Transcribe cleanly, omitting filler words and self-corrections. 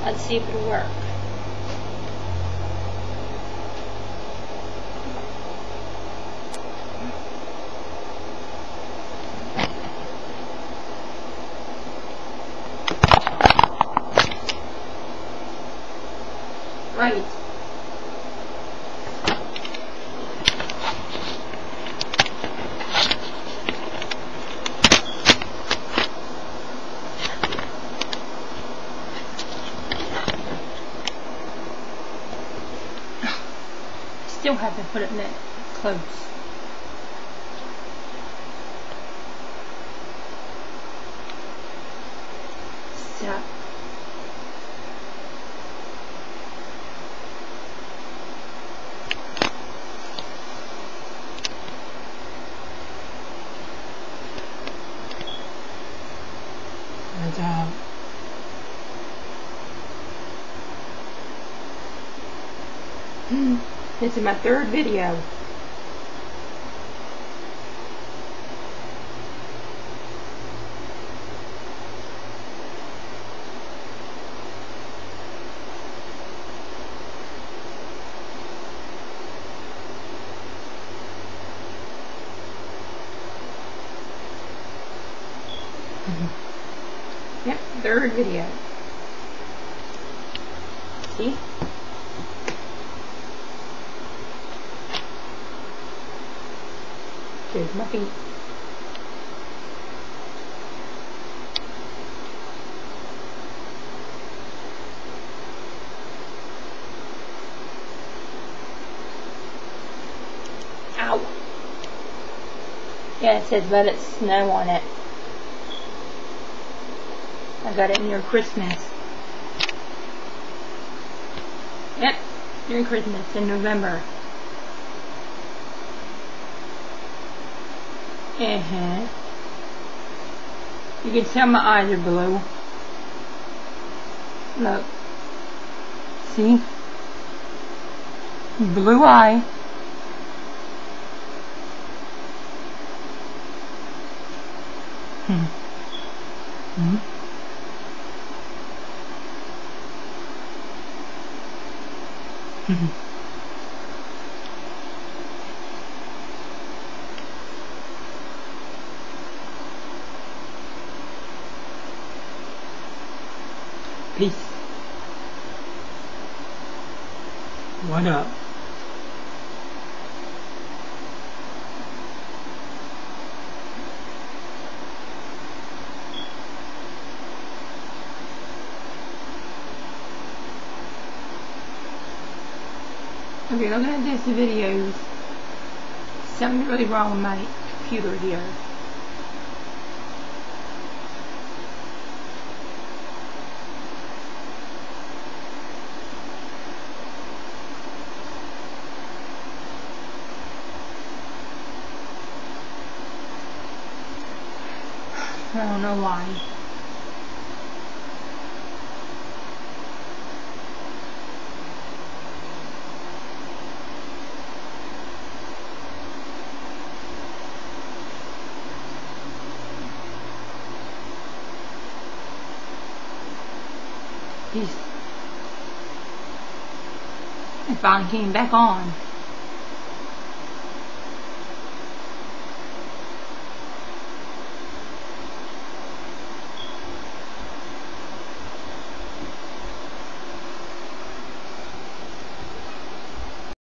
Let's see if it'll work. Right. Still have to put it in that close. So. Good job. This is my third video. Yep, third video. See? There's my feet. Ow. Yeah, it says let it snow on it. I got it near Christmas. Yep, near Christmas in November. You can tell my eyes are blue. Look. See? Blue eye. Peace. What up? Okay, looking at this videos, something really wrong with my computer here. I don't know why. Peace. It finally came back on.